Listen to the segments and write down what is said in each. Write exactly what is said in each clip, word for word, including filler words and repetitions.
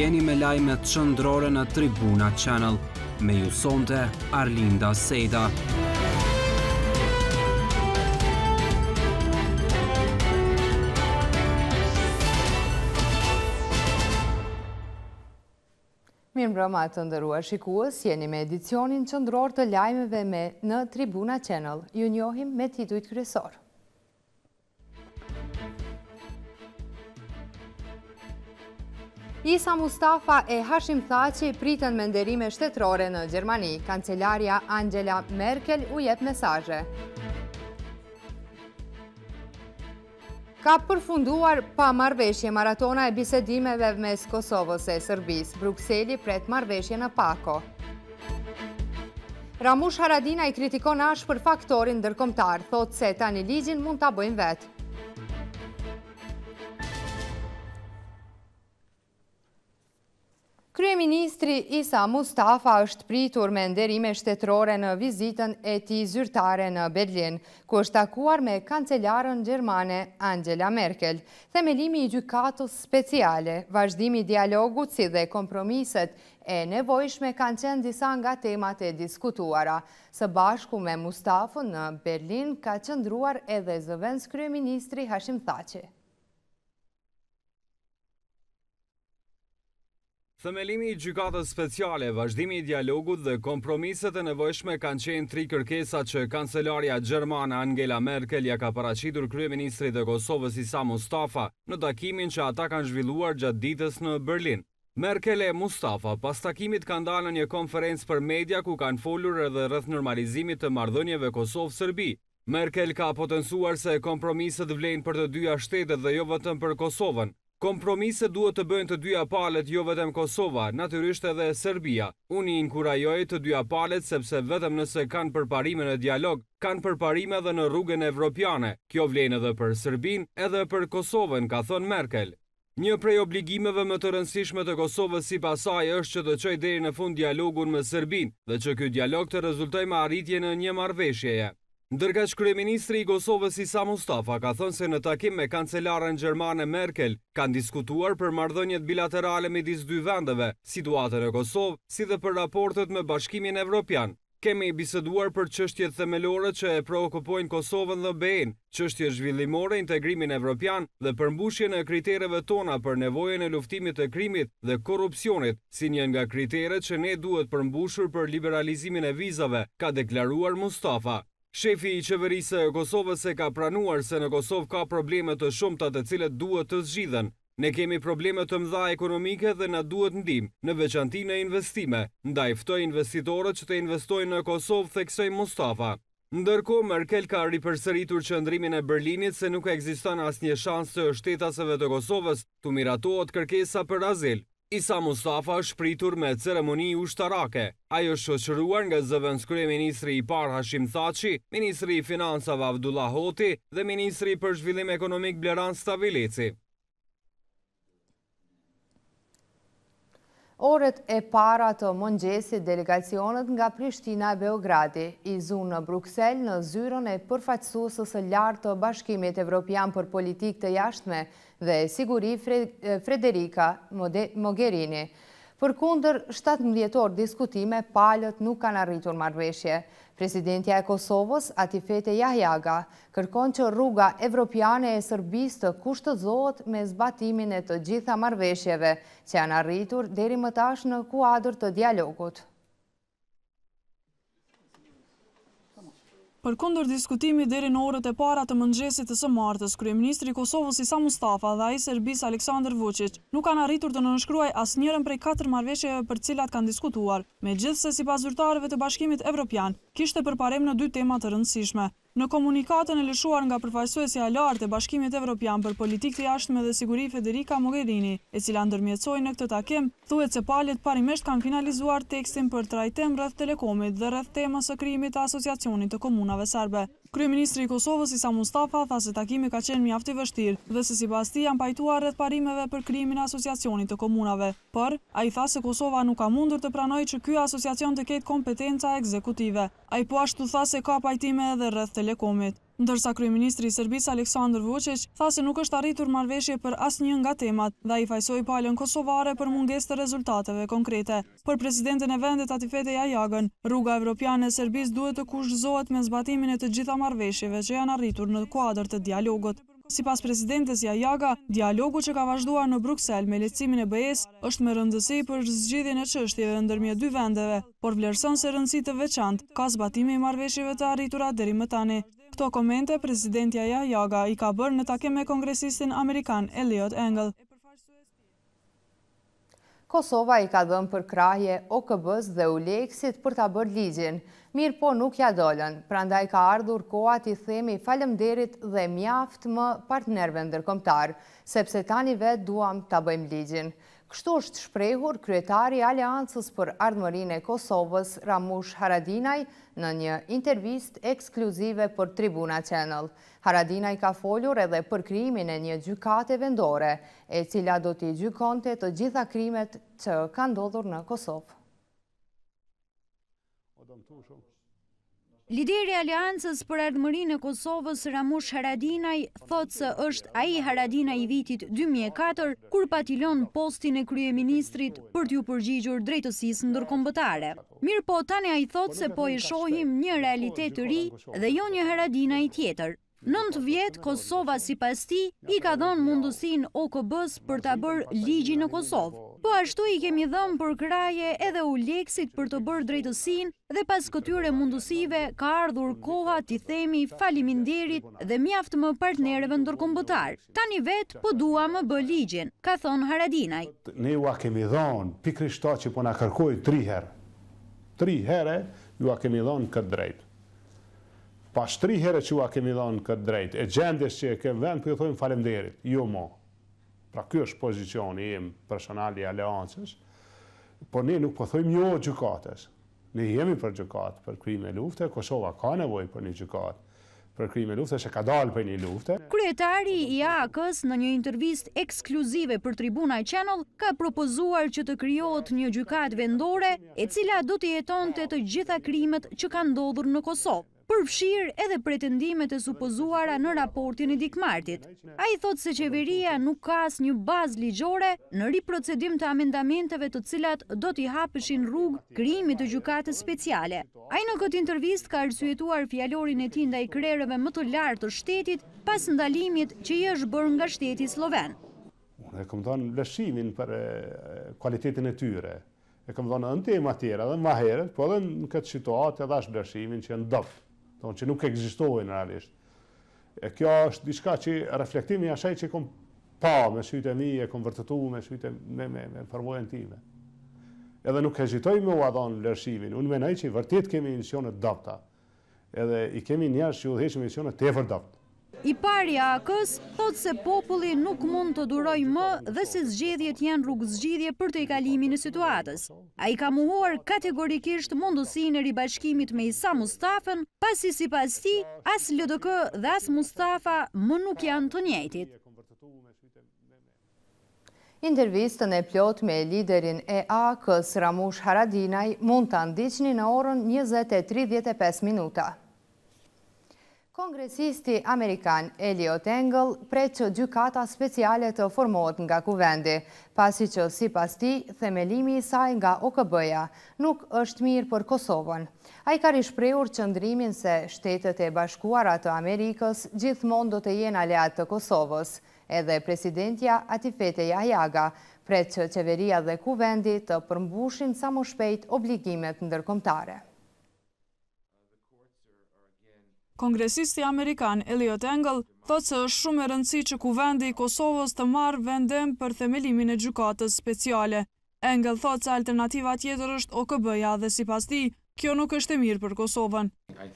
Jeni me lajmet qendrore në Tribuna Channel. Me ju sonte Arlinda Sejda. Mirëmbrëma të nderuar shikues, jeni me edicionin qendror të lajmeve me në Tribuna Channel. Ju njohim me titujt kryesor. Isa Mustafa e Hashim Thaçi pritën me nderime shtetërore në Gjermani. Kancelaria Angela Merkel u jep mesazhe. Ka përfunduar pa marrëveshje maratona e bisedimeve mes Kosovës e Serbisë. Brukseli pret marrëveshje në Pako. Ramush Haradinaj i kritikon ashpër faktorin ndërkombëtar, thotë se tani ligjin mund ta bëjmë vetë. Kryeministri Isa Mustafa është pritur me nderime shtetërore në vizitën e tij zyrtare në Berlin, ku është takuar me kancelarën gjermane Angela Merkel. Themelimi i gjykatës speciale, vazhdimi i dialogut si dhe kompromiset e nevojshme kanë qenë disa nga temat e diskutuara. Së bashku me Mustafën në Berlin ka qëndruar edhe zëvendës kryeministri Hashim Thaçi. Themelimi i gjykatës speciale, vazhdimi i dialogut dhe kompromiset e nevojshme kanë qenë tri kërkesat që kancelaria gjermane Angela Merkel ja ka paraqitur kryeministrit të Kosovës Isa Mustafa në takimin që ata kanë zhvilluar gjatë ditës në Berlin. Merkel e Mustafa pas takimit kanë dalë në një konferencë për media ku kanë folur edhe rreth normalizimit të marrëdhënieve Kosovë-Serbi. Merkel ka potencuar se kompromiset vlen për të dyja shtetet dhe jo vetëm për Kosovën. Kompromiset duhet të bëjnë të dyja palët, jo vetëm Kosova, natyrisht edhe Serbia. Unë i inkurajoj të dyja palët sepse vetëm nëse kanë përparime në dialog, kanë përparime edhe në rrugën evropiane. Kjo vlen edhe për Serbin, edhe për Kosovën, ka thënë Merkel. Një prej obligimeve më të rëndësishme të Kosovës sipas saj është që të çojë deri në fund dialogun me Serbin dhe që ky dialog të rezultojë me arritje në një marrëveshjeje. Ndërkaq kryeministri i Kosovës Isa Mustafa ka thënë se në takim me kancelaren gjermane Merkel kanë diskutuar për marrëdhëniet bilaterale midis dy vendeve, situatën e Kosovë, si dhe për raportet me Bashkimin Evropian. Kemi biseduar për çështjet themelore që e preokupojnë Kosovën dhe B E-n, çështje zhvillimore, integrimin evropian dhe përmbushjen e kritereve tona për nevojën e luftimit të krimit dhe korrupsionit, si një nga kriteret që ne duhet përmbushur për liberalizimin e vizave, ka deklaruar Mustafa. Shefi i qeverisë e Kosovës e ka pranuar se në Kosovë ka probleme të shumta të cilet duhet të zgjidhen. Ne kemi probleme të mëdha ekonomike dhe na duhet ndihmë, në veçanti në investime, ndaj ftoj investitorët që të investojnë në Kosovë, theksoi Mustafa. Ndërkohë, Merkel ka ripërsëritur qëndrimin e Berlinit se nuk ekziston asnjë shans të shtetasëve të Kosovës të miratohet kërkesa për azil. Isa Mustafa është pritur me ceremoni ushtarake. Ai është shoqëruar nga zëvendës kryeministri i parë Hashim Thaçi, ministri i financave Abdullah Hoti dhe ministri për zhvillim ekonomik Bleran Stavileci. Orët e para të mëngjesit, delegacionet nga Prishtina e Beogradi i zunë në Bruksel në zyrën e përfaqësuesës së lartë të Bashkimit Evropian për Politikë të Jashtme dhe Siguri Frederica Mogherini. Përkundër shtatëmbëdhjetë orë diskutime, palët nuk kanë arritur marrëveshje. Presidentja e Kosovës, Atifete Jahjaga, kërkon që rruga evropiane e Serbisë të kushtëzohet me zbatimin e të gjitha marrëveshjeve që janë arritur deri më tash në kuadër të dialogut. Përkundër diskutimit deri në orët e para të mëngjesit të së martës, kryeministri i Kosovës Isa Mustafa dhe ai i Serbisë Aleksandar Vučić nuk kanë arritur të nënshkruajnë asnjërin prej katër marrëveshjeve për të cilat kanë diskutuar. Megjithse sipas zyrtarëve të Bashkimit Evropian, kishte përparim në dy tema të rëndësishme. Në komunikatën e lëshuar nga përfaqësuesja e lartë e Bashkimit Evropian për Politikë të Jashtme dhe Siguri Federica Mogherini, e cila ndërmjetësoi në këtë takim, thuhet se palët parimisht kanë finalizuar tekstin për trajtim rreth telekomit dhe rreth temës së krijimit të asociacionit të komunave serbe. Kryeministri i Kosovës Isa Mustafa tha se takimi ka qenë mjaft i vështirë dhe se sipas tij janë pajtuar rreth parimeve për krijimin e asociacionit të komunave. Por ai tha se Kosova nuk ka mundur të pranojë që ky asociacion të ketë kompetenca ekzekutive. Ai po ashtu tha se ka pajtime edhe rreth telekomit. Ndërsa kryeministri i Serbisë Aleksandar Vučić tha se nuk është arritur marrëveshje për asnjë nga temat dhe ai fajsoi palën kosovare për mungesë të rezultateve konkrete. Për presidenten e vendit Atifete Jajagën, rruga evropiane e Serbisë duhet të kushtzohet me zbatimin e të gjitha marrëveshjeve që janë arritur në kuadër të dialogut. Sipas presidentes Jajaga, dialogu që ka vazhduar në Bruksel me lehtësimin e B E-s është me rëndësi për zgjidhjen e çështjeve ndërmjet dy vendeve, por vlerëson se rëndësi të veçantë ka zbatimi i marrëveshjeve të arritura deri më tani. Këto komente presidentja Jajaga i ka bërë në takim me kongresistin amerikan Eliot Engel. Kosova i ka dhënë për krahje O K B-s dhe U L E X-it për ta bërë ligjin, mirë po nuk ja dolën, prandaj ka ardhur koha t'i themi falënderit dhe mjaft më partnerëve ndërkombëtar, sepse tani vetë duam ta bëjmë ligjin. Kështu është shprehur kryetari i Aleancës për Ardhmërinë e Kosovës, Ramush Haradinaj, në një intervistë ekskluzive për Tribuna Channel. Haradinaj ka folur edhe për krimin e një gjykate vendore, e cila do t'i gjykonte të gjitha krimet që kanë ndodhur në Kosovë. Lideri i Aleancës për Ardhmërinë e Kosovës, Ramush Haradinaj, thotë se është ai Haradinaj i vitit dy mijë e katër, kur patilon postin e kryeministrit për t'ju përgjigjur drejtësisë ndërkombëtare. Mirë po tani ai thotë se po i shohim një realitet të ri dhe jo një Haradinaj tjetër. nëntë vjet Kosova sipas tij i ka dhënë mundësinë O K B-s për ta bërë ligjin në Kosovë. Po ashtu i kemi dhënë përkraje edhe U L E X-it për të bërë drejtësinë dhe pas këtyre mundësive ka ardhur koha t'i themi faleminderit dhe mjaft më partnerëve ndërkombëtar. Tani vet po dua më bë ligjin, ka thënë Haradinaj. Ne ju a kemi dhënë pikërisht ato që po na kërkoi tri herë. Tri herë ju a kemi dhënë këtë drejt. Pas tri herë që ju a kemi dhënë këtë drejt, e gjendjes që e kemi vend, po ju thojmë faleminderit, jo mo. Pra ky është pozicioni im personal i Aleancës, por ne nuk po thojmë jo gjykatës. Ne jemi për gjykatë për krime lufte, Kosova ka nevojë për një gjykatë për krime lufte, se ka dalë për një lufte. Kryetari i A A K-s në një intervistë ekskluzive për Tribuna Channel ka propozuar që të krijohet një gjykatë vendore e cila do të jetonte të gjitha krimet që kanë ndodhur në Kosovë, përfshirë edhe pretendimet e supozuara në raportin e Dikmartit. Ai thotë se qeveria nuk ka asnjë bazë ligjore në riprocedim të amendamenteve të cilat do t'i hapeshin rrugë krijimit të gjykatës speciale. Ai në këtë intervistë ka arsyetuar fjalorin e tij ndaj krerëve më të lartë të shtetit pas ndalimit që i është bërë nga shteti sloven. Unë kam dhënë vlerësimin për cilëtetin e tyre. E kam dhënë në tema tjera dhe më herët, po edhe në këtë situatë edhe as vlerësimin që janë dobët. Tonë që nuk ekzistojnë realisht. E kjo është diçka që reflektimi asaj që kom pa me sytë e mi, e kom vërtetu me sytë me, me, me përvojën time. Edhe nuk hezitoj me u adhon vlerësimin. Unë menaj që vërtet kemi misionet dobta. Edhe i kemi njerëz që udhëheqin misionet tepër dobta. I pari A A K-s thotë se populli nuk mund të duroj më dhe se zgjedhjet janë rrugë zgjidhje për të kalimin e situatës. Ai ka mohuar kategorikisht mundësinë e ribashkimit me Isa Mustafën, pasi sipas tij as L D K dhe as Mustafa më nuk janë të njëjtit. Intervistën e plot me liderin e A A K-s Ramush Haradinaj mund ta ndiqni në orën njëzet e tridhjet e pesë minuta. Kongresisti Amerikan Eliot Engel pret që gjykata speciale të formohet nga kuvendi, pasi që sipas tij themelimi i saj nga O K B-ja nuk është mirë për Kosovën. Ai ka rishprehur qëndrimin se Shtetet e Bashkuara të Amerikës gjithmonë do të jenë aleat të Kosovës. Edhe presidentja Atifete Jahjaga pret që qeveria dhe kuvendi të përmbushin sa më shpejt obligimet ndërkombëtare. Kongresisti Amerikan Eliot Engel thotë se është shumë e rëndësishme që kuvendi i Kosovës të marrë vendim për themelimin e gjykatës speciale. Engel thotë se alternativa tjetër është O K B-ja dhe sipas tij, kjo nuk është e mirë për Kosovën.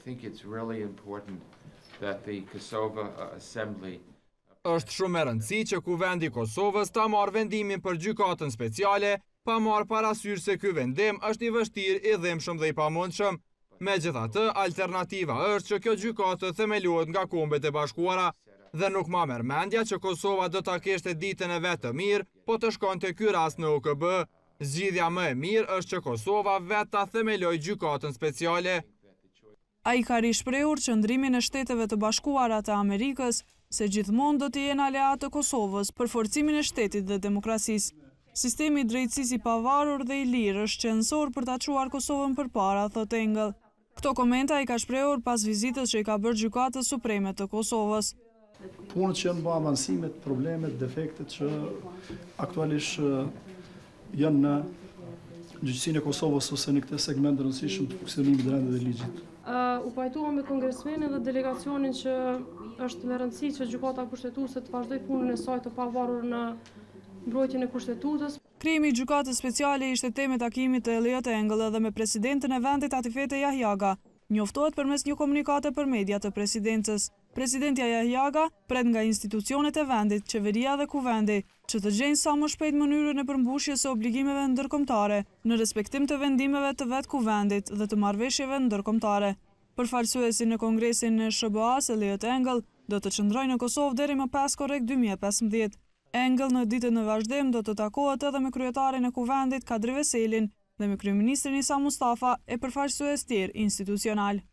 Është shumë e rëndësishme që kuvendi i Kosovës ta marrë vendimin për gjykatën speciale, pa marrë parasysh se ky vendim është i vështirë, i dhimbshëm dhe i pamundshëm. Megjithatë, alternativa është që kjo gjykatë themelohet nga Kombet e Bashkuara dhe nuk ma merr mendja që Kosova do ta kishte ditën e vet të mirë, po të shkonte ky rast në O K B. Zgjidhja më e mirë është që Kosova vetë ta themelojë gjykatën speciale. Ai ka rishprehur qëndrimin e Shteteve të Bashkuara të Amerikës se gjithmonë do të jenë aleat të Kosovës për forcimin e shtetit dhe demokracisë. Sistemi i drejtësisë i pavarur dhe i lirë është qendror për ta çuar Kosovën përpara, thot Engel. Këto komente ai ka shprehur pas vizitës që i ka bërë Gjykatës Supreme të Kosovës. Punët që janë bë avansimet, problemet, defektet që aktualisht janë në gjyqësinë e Kosovës ose në këtë segment të rëndësishëm të funksionimit të rendit dhe ligjit. Uh, u pajtuam me kongresmenin dhe delegacionin që është me rëndësi që Gjykata Kushtetuese të vazhdoj punën e saj të pavarur në mbrojtjen e kushtetutës. Krijimi i Gjykatës Speciale ishte temë e takimit të Elliot Engel dhe me presidenten e vendit Atifete Jahjaga, njoftohet përmes një komunikate për media të presidencës. Presidentja Jahjaga pret nga institucionet e vendit, qeveria dhe kuvendi, që të gjejnë sa më shpejt mënyrën e përmbushjes së obligimeve ndërkombëtare në respektim të vendimeve të vet kuvendit dhe të marrëveshjeve ndërkombëtare. Përfaqësuesi në Kongresin e S B A-s, Elliot Engel, do të qëndrojë në Kosovë deri më pesë korrekt dy mijë e pesëmbëdhjetë. Engel në ditën e vazhdim do të takohet edhe me kryetarin e kuvendit Kadri Veselin dhe me kryeministrin Isa Mustafa e përfaqësues tjerë institucional.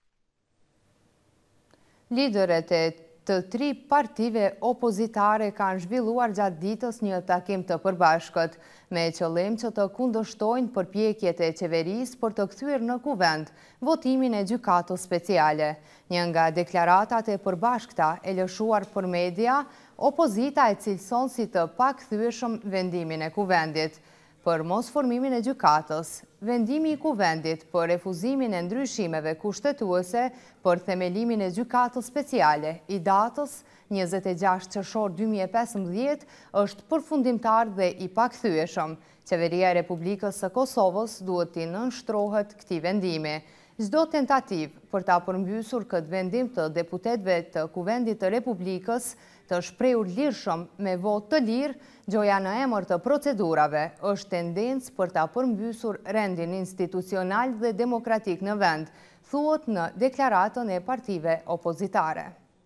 Liderët e të tri partive opozitare kanë zhvilluar gjatë ditës një takim të përbashkët, me qëllim që të kundërshtojnë përpjekjet e qeverisë për të kthyer në kuvend votimin e Gjykatës Speciale. Një nga deklaratat e përbashkëta e lëshuar për media, opozita e cilëson si të pakthyeshëm vendimin e kuvendit për mos formimin e gjykatës, vendimi i kuvendit për refuzimin e ndryshimeve kushtetuese për themelimin e gjykatës speciale i datës njëzet e gjashtë qershor dy mijë e pesëmbëdhjetë është përfundimtar dhe i pakthyeshëm. Qeveria e Republikës së Kosovës duhet t'i nënshtrohet këtij vendimi. Çdo tentativë për ta përmbysur këtë vendim të deputetëve të Kuvendit të Republikës të shprehur lirshëm me votë të lirë, gjoja në emër të procedurave, është tendencë për ta përmbysur rendin institucional dhe demokratik në vend, thuhet në deklaratën e partive opozitare.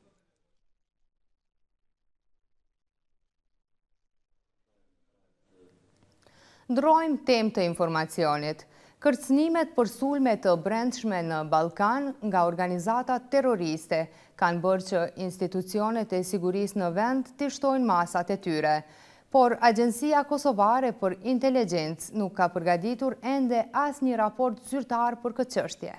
Ndrojmë temë të informacionit. Kërcënimet për sulme të brendshme në Ballkan nga organizata terroriste kanë bërë që institucionet e sigurisë në vend të shtojnë masat e tyre, por Agjencia Kosovare për Inteligjencë nuk ka përgatitur ende asnjë raport zyrtar për këtë çështje.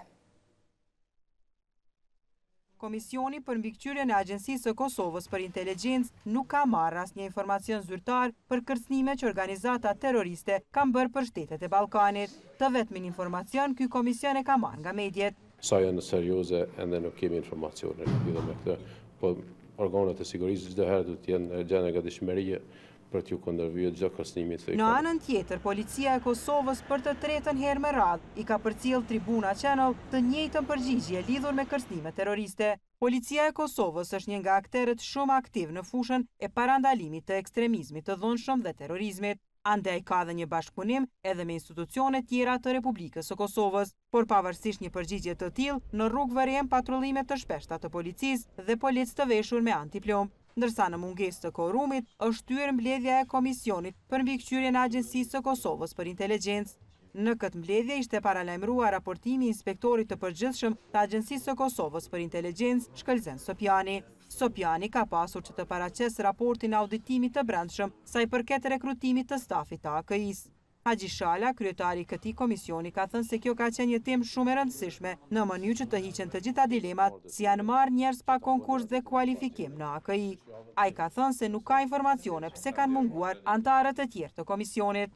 Komisioni për mbikëqyrjen e Agjencisë së Kosovës për Inteligjencë nuk ka marrë asnjë informacion zyrtar për kërcënime që organizata terroriste kanë bërë për shtetet e Ballkanit. Të vetmin informacion ky komision e ka marrë nga mediat. Sa janë serioze ende nuk kemi informacione lidhur me këtë, po organet e sigurisë çdo herë duhet të jenë në gjendje gatishmërie për t'ju kundërvyer çdo kërcënimi të Në anën tjetër, policia e Kosovës për të tretën herë me radhë i ka përcjell Tribuna Channel të njëjtën përgjigje lidhur me kërcënime terroriste. Policia e Kosovës është një nga akterët shumë aktiv në fushën e parandalimit të ekstremizmit të dhunshëm dhe terrorizmit. Andaj ka dhe një bashkëpunim edhe me institucionet tjera të Republikës së Kosovës, por pavarësisht një përgjigje të tillë, në rrugë vërejmë patrullime të shpeshta të policisë dhe policë të veshur me antiplomb. Ndërsa në mungesë të korumit është shtyr mbledhja e Komisionit për mbikëqyrjen e Agjencisë së Kosovës për Inteligjencë. Në këtë mbledhje ishte paralajmëruar raportimi i inspektorit të përgjithshëm të Agjencisë së Kosovës për Inteligjencë, Shkëlzen Sopjani. Sopjani ka pasur që të paraqesë raportin e auditimit të brendshëm sa i përket rekrutimit të stafit të A K I-s. Haxhi Shala, kryetari i këtij komisioni, ka thënë se kjo ka qenë një temë shumë e rëndësishme në mënyrë që të hiqen të gjitha dilemat si janë marrë njerëz pa konkurs dhe kualifikim në A K I. Ai ka thënë se nuk ka informacione pse kanë munguar anëtarët e tjerë të komisionit.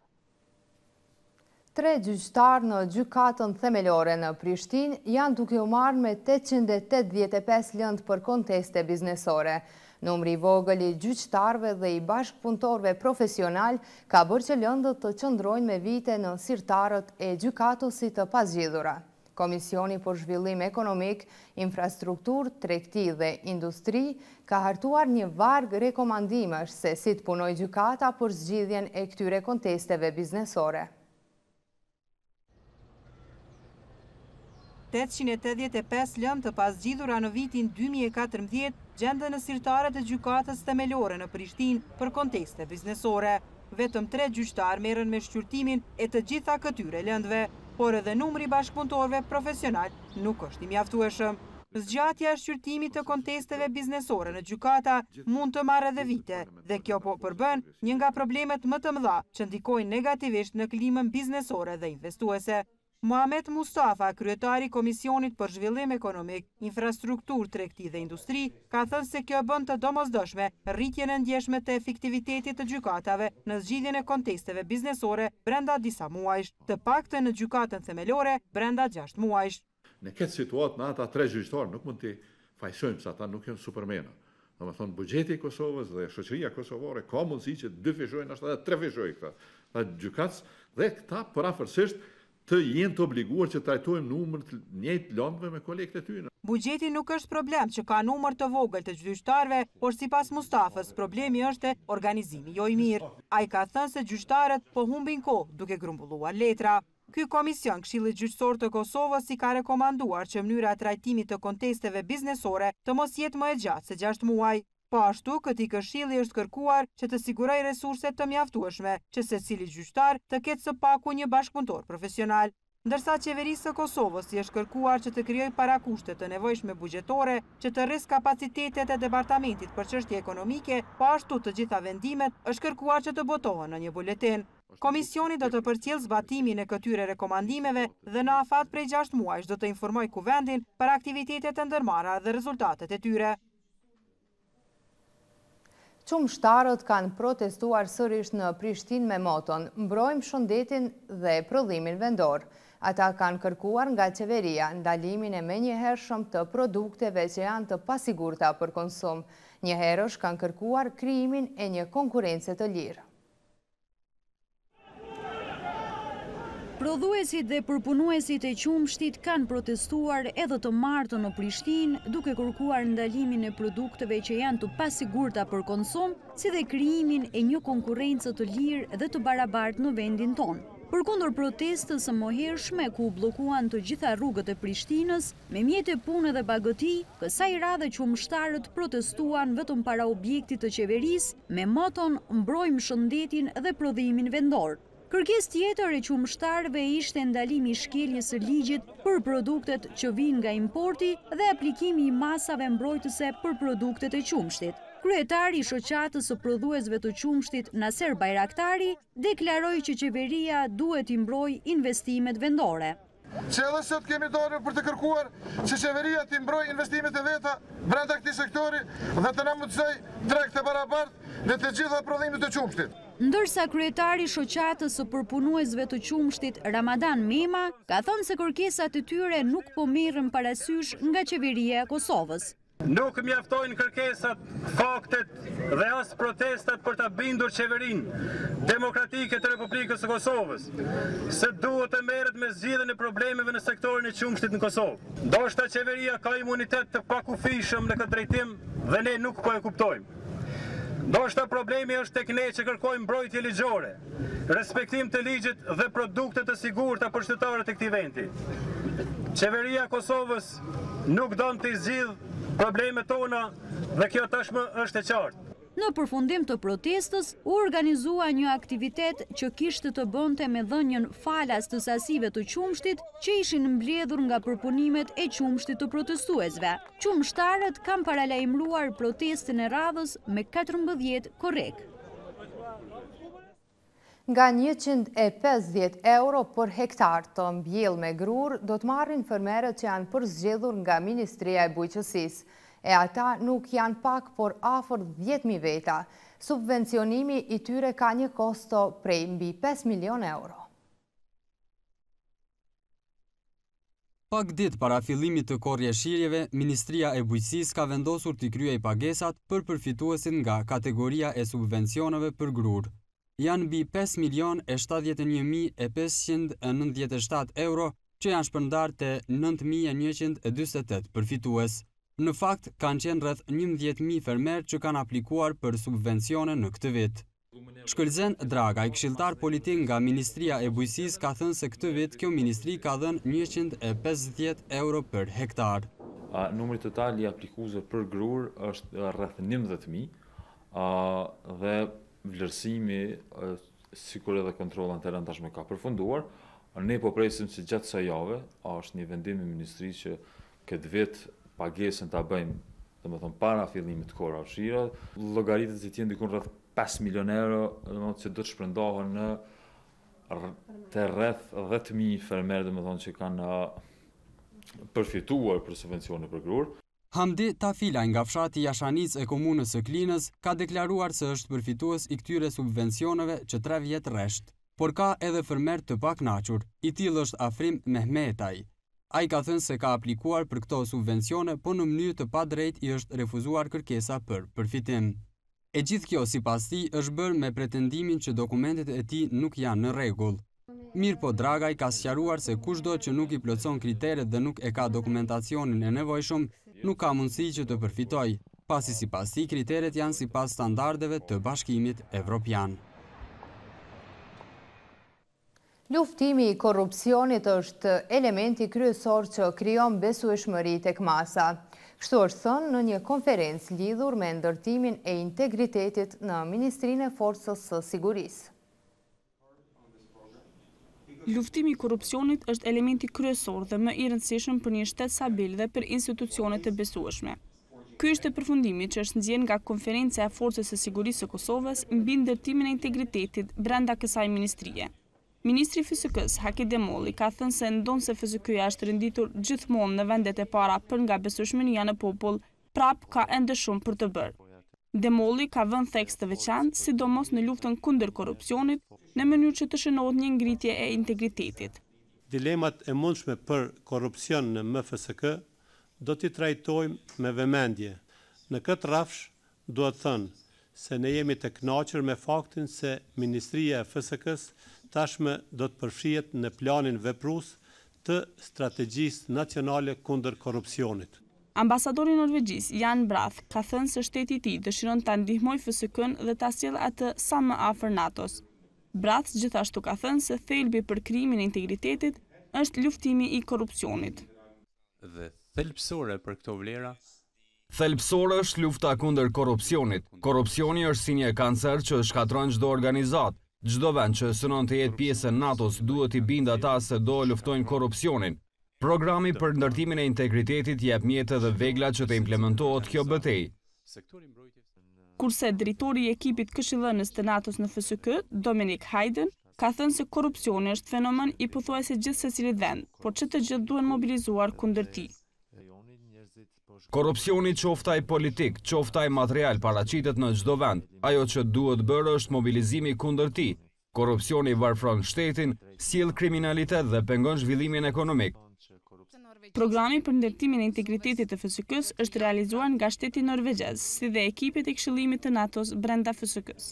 Tre gjyqtarë në gjykatën themelore në Prishtinë janë duke u marrë me tetëqind e tetëdhjetë e pesë lëndë për konteste biznesore. Numri i vogël i gjyqtarëve dhe i bashkëpunëtorëve profesional ka bërë që lëndët të qëndrojnë me vite në sirtarët e gjykatësit të pazgjidhura. Komisioni për Zhvillim Ekonomik, Infrastruktur, Tregti dhe Industri ka hartuar një varg rekomandimesh se si të punojë gjykata për zgjidhjen e këtyre kontesteve biznesore. tetëqind e tetëdhjetë e pesë lëndë të pasgjidhura në vitin dy mijë e katërmbëdhjetë gjenden në sirtarët e gjykatës themelore në Prishtinë për konteste biznesore. Vetëm tre gjyqtarë merren me shqyrtimin e të gjitha këtyre lëndëve. por edhe numri bashkëpunëtorëve profesional nuk është i mjaftueshëm. Zgjatja e shqyrtimit të kontesteve biznesore në gjykata mund të marrë edhe vite dhe kjo po përbën një nga problemet më të mëdha që ndikojnë negativisht në klimën biznesore dhe investuese. Muhamet Mustafa, kryetari Komisionit për Zhvillim Ekonomik, Infrastruktur, Tregti dhe Industri, ka thënë se kjo bën të domosdoshme rritjen e ndjeshme të efektivitetit të gjykatave në zgjidhjen e kontesteve biznesore brenda disa muajsh, të paktën në gjykatën themelore brenda gjashtë muajsh. Në këtë situatë, në ata tre gjyqtarë nuk mund të fajsojmë se ata nuk janë supermena. Në më thonë, bugjeti i Kosovës dhe shoqëria kosovare ka mundësi që dy fishojnë, ashtë edhe tre fishojnë këta. Ta gjykatës dhe këta përafërsisht të jenë të obliguar që trajtojmë numër të njëjtë lëndëve me kolegët e tyre. Bugjeti nuk është problem që ka numër të vogël të gjyqtarëve, por sipas Mustafës, problemi është organizimi jo i mirë. Ai ka thënë se gjyqtarët po humbin kohë duke grumbulluar letra. Ky komision Këshillit Gjyqësor të Kosovës i ka rekomanduar që mënyra e trajtimit të kontesteve biznesore të mos jetë më e gjatë se gjashtë muaj. Po ashtu, këtij këshilli është kërkuar që të sigurojë resurse të mjaftueshme, që secili gjyqtar të ketë së paku një bashkëpunëtor profesional. Ndërsa qeverisë së Kosovës i është kërkuar që të krijojë parakushte të nevojshme buxhetore, që të rrisë kapacitetet e departamentit për çështje ekonomike, po ashtu të gjitha vendimet është kërkuar që të botohen në një buletin. Komisioni do të përcjellë zbatimin e këtyre rekomandimeve dhe në afat prej gjashtë muajsh do të informojë Kuvendin për aktivitetet e ndërmarra dhe rezultatet e tyre. Qumshtarët kanë protestuar sërish në Prishtinë me moton "Mbrojmë shëndetin dhe prodhimin vendor". Ata kanë kërkuar nga qeveria ndalimin e menjëhershëm të produkteve që janë të pasigurta për konsum. Njëherësh kanë kërkuar krijimin e një konkurrence të lirë. Prodhuesit dhe përpunuesit e qumshtit kanë protestuar edhe të martën në Prishtinë, duke kërkuar ndalimin e produkteve që janë të pasigurta për konsum, si dhe krijimin e një konkurrencë të lirë dhe të barabartë në vendin tonë. Përkundër protestës së mohershme ku bllokuan të gjitha rrugët e Prishtinës, me mjete punë dhe bagëti, kësaj radhe qumshtarët protestuan vetëm para objektit të qeverisë me moton "Mbrojmë shëndetin dhe prodhimin vendor". Kërkesë tjetër e qumshtarëve ishte ndalimi i shkeljes së ligjit për produktet që vijnë nga importi dhe aplikimi i masave mbrojtëse për produktet e qumshtit. Kryetari i shoqatës së prodhuesve të qumshtit, Naser Bajraktari, deklaroi që qeveria duhet i mbrojë investimet vendore. Që edhe sot kemi dorë për të kërkuar që qeveria të mbrojë investimet e veta brenda këtij sektori dhe të na mundsojë drejt të barabartë në të gjitha prodhimet e qumshtit. Ndërsa kryetari i shoqatës së përpunuesve të qumshtit, Ramadan Mema, ka thënë se kërkesat e tyre nuk po merren parasysh nga qeveria e Kosovës. Nuk mjaftojnë kërkesat, faktet dhe as protestat për ta bindur qeverinë demokratike të Republikës së Kosovës se duhet të merret me zgjidhjen e problemeve në sektorin e qumshtit në Kosovë. Ndoshta qeveria ka imunitet të pakufishëm në këtë drejtim dhe ne nuk po e kuptojmë. Ndoshta problemi është tek ne që kërkojmë mbrojtje ligjore, respektim të ligjit dhe produkte të sigurta për qytetarët e këtij vendi. Qeveria e Kosovës nuk don të zgjidhë problemet tona dhe kjo tashmë është e qartë. Në përfundim të protestës, u organizua një aktivitet që kishte të bënte me dhënien falas të sasive të qumshtit që ishin mbledhur nga përpunimet e qumshtit të protestuesve. Qumshtarët kanë paralajmëruar protestën e radhës me katërmbëdhjetë korrek. Nga njëqind e pesëdhjetë euro për hektar të mbjellë me grur, do të marrin fermerët që janë përzgjedhur nga Ministria e Bujqësisë. E ata nuk janë pak, por afër dhjetë mijë veta. Subvencionimi i tyre ka një kosto prej mbi pesë milion euro. Pak ditë para fillimit të korrjeshirjeve, Ministria e Bujqësisë ka vendosur të kryej pagesat për përfituesin nga kategoria e subvencioneve për grur. Janë mbi pesë milion e shtatëdhjetë e një mijë e pesëqind e nëntëdhjetë e shtatë euro që janë shpërndar të nëntë mijë e njëqind e dyzet e tetë përfitues. Në fakt, kanë qenë rreth njëmbëdhjetë mijë fermer që kanë aplikuar për subvencione në këtë vit. Shkëlzen Dragaj, këshilltar politik nga Ministria e Bujqësisë, ka thënë se këtë vit kjo ministri ka dhënë njëqind e pesëdhjetë euro për hektar. Numri total i aplikuesve për grur është rreth njëmbëdhjetë mijë dhe vlerësimi, sikur edhe kontrolla interne tashmë ka përfunduar, Ne po presim që gjatë kësaj jave, është një vendim i ministrisë që këtë vit pagesën ta bëjmë, domethënë para fillimit të kohë fshira, llogaritet se të diku rreth pesë milion euro, domethënë që do të shpërndahen në të rreth dhjetë mijë fermerë, domethënë që kanë përfituar për subvencione për grur. Hamdi Tafila nga fshati Jashanic e komunës së Klinës ka deklaruar se është përfitues i këtyre subvencioneve që tre vjet rresht, por ka edhe fermer të pakënaqur. I tillë është Afrim Mehmetaj. Ai ka thënë se ka aplikuar për këto subvencione, por në mënyrë të padrejtë i është refuzuar kërkesa për përfitim. E gjithë kjo sipas tij është bërë me pretendimin që dokumentet e tij nuk janë në rregull. Mirë po Dragaj ka sqaruar se kushdo që nuk i plotson kriteret dhe nuk e ka dokumentacionin e nevojshëm, nuk ka mundësi që të përfitoj, pasi sipas tij kriteret janë sipas standardeve të Bashkimit Evropian. Luftimi i korrupsionit është elementi kryesor që krijon besueshmëri tek masa. Kështu është thënë në një konferencë lidhur me ndërtimin e integritetit në Ministrinë e Forcës së Sigurisë. Luftimi i korrupsionit është elementi kryesor dhe më i rëndësishëm për një shtet stabil dhe për institucionet të besueshme. Ky është e përfundimi që është nxjerrë nga Konferenca e Forcës së Sigurisë së Kosovës mbi ndërtimin e integritetit brenda kësaj ministrie. Ministri F S K-s Haki Demolli ka thënë se ndonse F S K-ja është renditur gjithmonë në vendet e para për nga besueshmëria në popull, prap ka ende shumë për të bërë. Demolli ka vënë theks të veçantë, sidomos në luftën kundër korrupsionit, në mënyrë që të shënohet një ngritje e integritetit. Dilemat e mundshme për korrupsion në M F S K do t'i trajtojmë me vëmendje. Në këtë rrafsh duhet thënë se ne jemi të kënaqur me faktin se Ministria e F S K-s tashmë do të përfshihet në planin veprues të strategjisë nacionale kundër korrupsionit. Ambasadori norvegjis Jan Brath ka thënë se shteti i tij dëshiron ta ndihmojë F S K-n dhe ta sjellë atë sa më afër NATO-s. Brath gjithashtu ka thënë se thelbi për krijimin e integritetit është luftimi i korrupsionit. Dhe thelbësore për këto vlera Thelbësore është lufta kundër korrupsionit. Korrupsioni është si një kancer që shkatron çdo organizat. Çdo vend që synon të jetë pjesë e NATO-s duhet i bindë ata se do luftojnë korrupsionin. Programi për ndërtimin e integritetit jep mjete dhe vegla që të implementohet kjo betejë. Kurse drejtori i ekipit këshillënës të NATO-s në F S K, Dominic Hayden, ka thënë se korrupsioni është fenomen i pothuajse gjithë secilit vend, por që të gjithë duhen mobilizuar kundër tij. Korrupsioni qoftaj politik, qoftaj material paraqitet në çdo vend. Ajo që duhet bërë është mobilizimi kundër tij. Korrupsioni varfron shtetin, sjell kriminalitet dhe pengon zhvillimin ekonomik. Programi për ndërtimin e integritetit të F S K-s është realizuar nga shteti norvegjez, si dhe ekipet e këshillimit të NATO-s brenda F S K-s.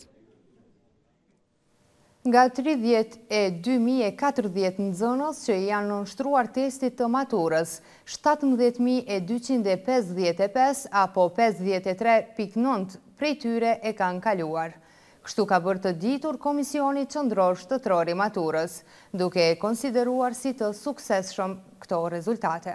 Nga tridhjetë e dy mijë e katërdhjetë nxënës që janë nënshtruar testit të maturës, shtatëmbëdhjetë mijë e dyqind e pesëdhjetë e pesë apo pesëdhjetë e tre pikë nëntë prej tyre e kanë kaluar. Kështu ka bërë të ditur Komisioni Qendror Shtetëror i Maturës, duke e konsideruar si të suksesshëm këto rezultate.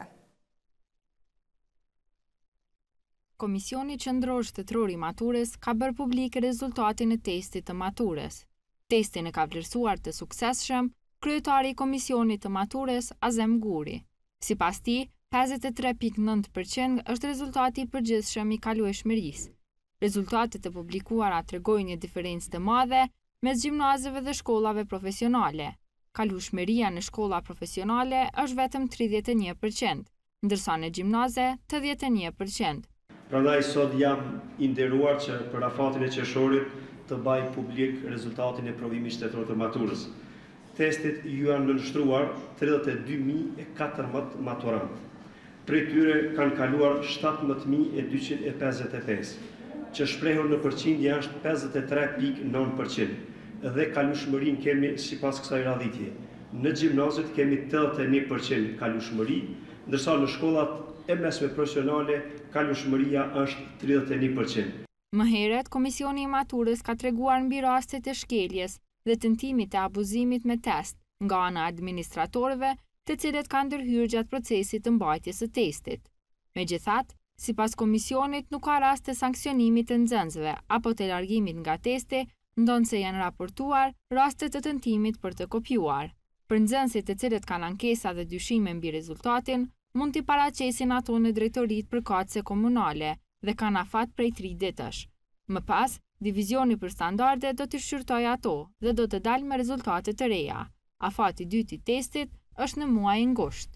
Komisioni Qendror Shtetëror i Maturës ka bërë publik rezultatin e testit të maturës. Testin e ka vlerësuar të suksesshëm kryetari i Komisionit të Maturës, Azem Guri. Sipas tij, pesëdhjetë e tre pikë nëntë përqind është rezultati i përgjithshëm i kalueshmërisë. Rezultatet e publikuara tregojnë një diferencë të madhe mes gjimnazeve dhe shkollave profesionale. Kalueshmëria në shkolla profesionale është vetëm tridhjetë e një përqind, ndërsa në gjimnaze tetëdhjetë e një përqind. Prandaj sot jam i nderuar që për afatin e qershorit të baj publik rezultatin e provimit shtetëror të maturës. Testit ju janë nënshtruar tridhjetë e dy mijë e katërmbëdhjetë maturantë. Prej tyre kanë kaluar shtatëmbëdhjetë mijë e dyqind e pesëdhjetë e pesë, që shprehur në përqindje është pesëdhjetë e tre pikë nëntë përqind. Dhe kalueshmërinë kemi sipas kësaj radhitje. Në gjimnazet kemi tetëdhjetë e një përqind kalueshmëri, ndërsa në shkollat e mesme profesionale kalueshmëria është tridhjetë e një përqind. Më herët, Komisioni i Maturës ka treguar mbi rastet e shkeljes dhe tentimit të abuzimit me test nga ana e administratorëve, të cilët kanë ndërhyrë gjatë procesit të mbajtjes së testit. Megjithatë, sipas komisionit nuk ka raste sanksionimit të nxënësve apo të largimit nga testi, ndonse janë raportuar raste të tentimit për të kopjuar. Për nxënësit e cilët kanë ankesa dhe dyshime mbi rezultatin, mund t'i paraqesin ato në drejtoritë përkatëse komunale dhe kanë afat prej tri ditësh. Më pas, Divizioni për standarde do t'i shqyrtojë ato dhe do të dalë me rezultate të reja. Afati i dytë i testit është në muajin gusht.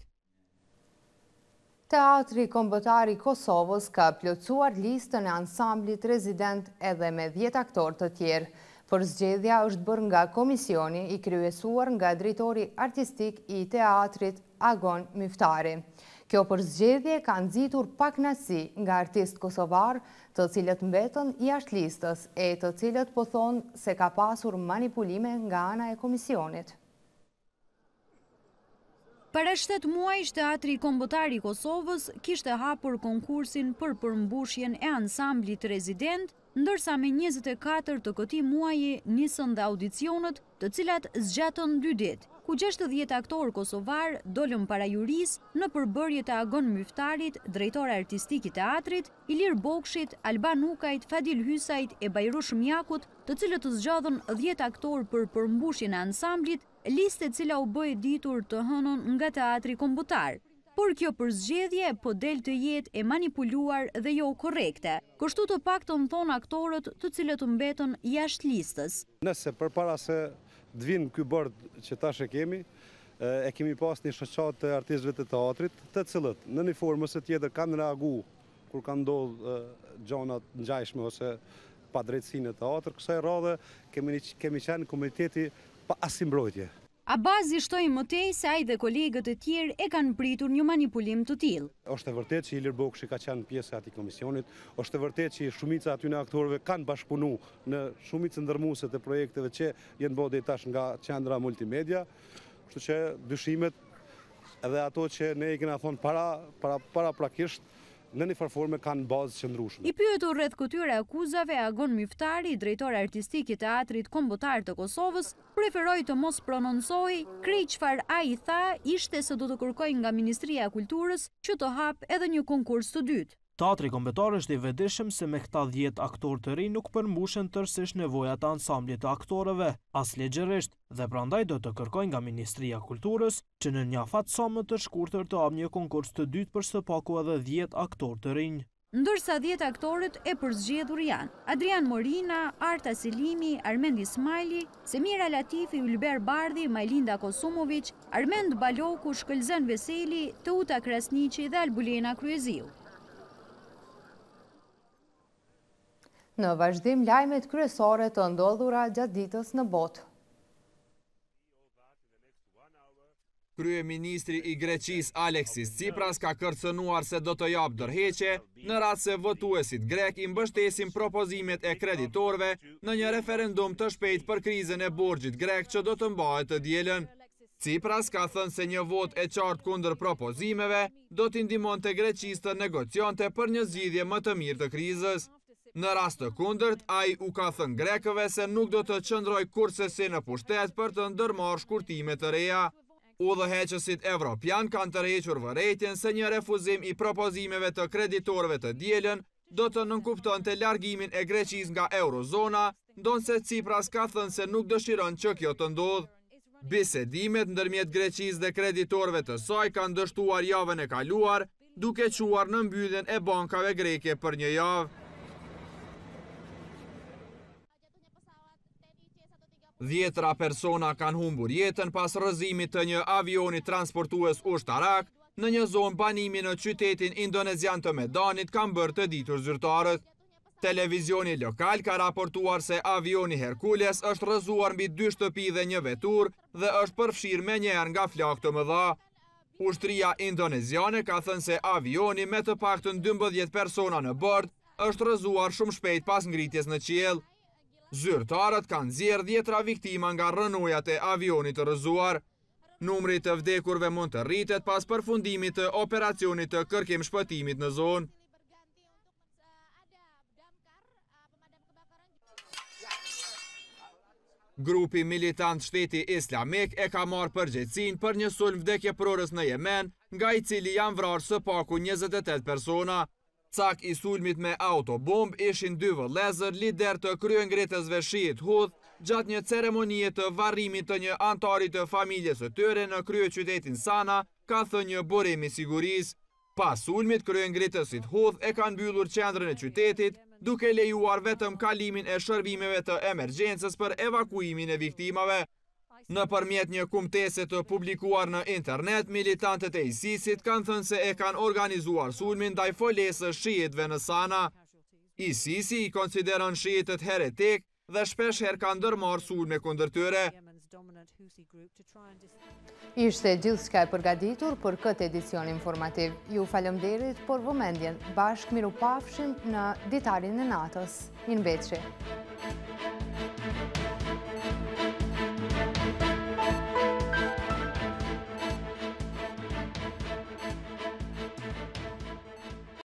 Teatri Kombëtar i Kosovës ka plotësuar listën e ansamblit rezident edhe me dhjetë aktorë të tjerë. Përzgjedhja është bërë nga komisioni i kryesuar nga drejtori artistik i teatrit Agon Myftari. Kjo përzgjedhje ka nxitur pakënaqësi nga artistë kosovar, të cilët mbetën jashtë listës e të cilët po thonë se ka pasur manipulime nga ana e komisionit. Para shtat muajsh, Teatri Kombëtar i Kosovës kishte hapur konkursin për përmbushjen e ansamblit rezident, ndërsa me njëzet e katër të këtij muaji nisën dhe audicionet, të cilat zgjatën dy ditë, ku gjashtëdhjetë aktorë kosovar dolën para jurisë në përbërjet e Agon Myftarit, drejtor artistik i teatrit, Ilir Bokshit, Alban Ukajt, Fadil Hysajt e Bajrush Mjakut, të cilët zgjodhën dhjetë aktorë për përmbushjen e ansamblit, listë e cila u bë e ditur të hënën nga Teatri Kombëtar. Por kjo përzgjedhje po del të jetë e manipuluar dhe jo korrekte. Kështu të paktën thonë aktorët të cilët mbetën jashtë listës. Nëse përpara se të vinë ky bord që tash e kemi, e kemi pas një shoqat të artistëve të teatrit, të cilët në një formë ose tjetër kanë reagu kur kanë ndodhur gjonat ngjashme ose pa drejtësinë e teatrit, kësaj radhe kemi kemi qenë komiteti pa asnjë mbrojtje. Abazi shtoi mëtej se ai dhe kolegët e tjerë e kanë pritur një manipulim të tillë. Është e vërtetë që Ilir Bokshi ka qenë pjesë e atij komisionit, është e vërtetë që shumica aty në aktorëve kanë bashkëpunuar në shumicën ndërmuese të projekteve që janë bërë deri tash nga qendra multimedia, kështu që dyshimet edhe ato që ne i kena thonë para para paraprakisht në një farforme kanë bazë qëndrueshme. I pyetur rreth këtyre akuzave, Agon Myftari, drejtor artistik i Teatrit Kombëtar të Kosovës, preferoi të mos prononcojë, krejt çfarë ai tha ishte se do të kërkojë nga Ministria e Kulturës që të hap edhe një konkurs të dytë. Teatri Kombëtar është i vetëdijshëm se me këta dhjetë aktorë të rinj nuk përmbushen tërësisht nevojat e ansamblit të aktorëve, as legjërisht, dhe prandaj do të kërkojë nga Ministria e Kulturës që në një afat sa më të shkurtër të hap një konkurs të dytë për së paku edhe dhjetë aktorë të rinj. Ndërsa dhjetë aktorët e përzgjedhur janë Adrian Morina, Arta Selimi, Armend Ismaili, Semira Latifi, Ulber Bardhi, Majlinda Kosumović, Armend Baloku, Shkëlzen Veseli, Teuta Krasniqi dhe Albulena Kryeziu. Në vazhdim, lajmet kryesore të ndodhura gjatë ditës në botë. Kryeministri i Greqis Aleksis Tsipras ka kërcënuar se do të japë dorëheqje në rast se votuesit grek i mbështesin propozimet e kreditorëve në një referendum të shpejt për krizën e borxhit grek që do të mbahet të dielën. Tsipras ka thënë se një vot e qartë kundër propozimeve do t'i ndihmonte Greqisë të negocionte për një zgjidhje më të mirë të krizës. Në rast të kundërt, ai u ka thënë grekëve se nuk do të qëndroj kurse si në pushtet për të ndërmarrë shkurtime të reja. Udhëheqësit evropian kanë tërhequr vërejtjen se një refuzim i propozimeve të kreditorëve të dielën do të nënkuptonte largimin e Greqisë nga eurozona, ndonse Tsipras ka thënë se nuk dëshiron që kjo të ndodhë. Bisedimet ndërmjet Greqisë dhe kreditorëve të saj kanë dështuar javën e kaluar, duke quar në mbylljen e bankave greke për një javë. Dhjetra persona kanë humbur jetën pas rrëzimit të një avioni transportues ushtarak në një zonë banimi në qytetin indonezian të Medanit, kanë bërë të ditur zyrtarët. Televizioni lokal ka raportuar se avioni Herkules është rrëzuar mbi dy shtëpi dhe një vetur dhe është përfshirë me njerë nga flak të mëdha. Ushtria indoneziane ka thënë se avioni me të paktën dymbëdhjetë persona në bord është rrëzuar shumë shpejt pas ngritjes në qiell. Zyrtarët kanë nxjerrë dhjetra viktima nga rrënojat e avionit të rrëzuar. Numri të vdekurve mund të rritet pas përfundimit të operacionit të kërkim shpëtimit në zonë. Grupi militant Shteti Islamik e ka marrë përgjegjësinë për një sulm vdekjeprorës në Yemen, nga i cili janë vrarë së paku njëzet e tetë persona. Cak i sulmit me autobomb ishin dy vëllezër lider të kryengritësve shiit Hudh gjatë një ceremonie të varrimit të një antari të familjes së tyre në kryeqytetin Sana, ka thënë një burim i sigurisë. Pas sulmit, kryengritësit Hudh e kanë mbyllur qendrën e qytetit, duke lejuar vetëm kalimin e shërbimeve të emergjencës për evakuimin e viktimave. Në përmjet një kumtese të publikuar në internet, militantët e ISIS-it kanë thënë se e kanë organizuar sulmin ndaj folesës shiitëve në Sana. ISIS-i i konsideron shiitët heretik dhe shpesh herë kanë ndërmarrë sulme kundër tyre. Ishte gjithçka e përgatitur për këtë edicion informativ. Ju falemnderit për vëmendjen. Bashkë miru pafshim në ditarin e natës. Mirëmbëjtje.